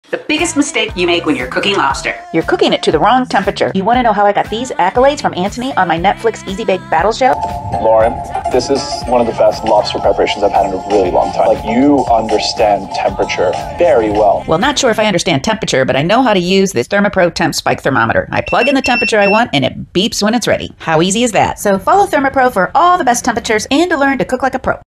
The biggest mistake you make when you're cooking lobster. You're cooking it to the wrong temperature. You want to know how I got these accolades from Anthony on my Netflix Easy Bake Battle Show? Lauren, this is one of the best lobster preparations I've had in a really long time. Like, you understand temperature very well. Well, not sure if I understand temperature, but I know how to use this ThermoPro TempSpike thermometer. I plug in the temperature I want and it beeps when it's ready. How easy is that? So follow ThermoPro for all the best temperatures and to learn to cook like a pro.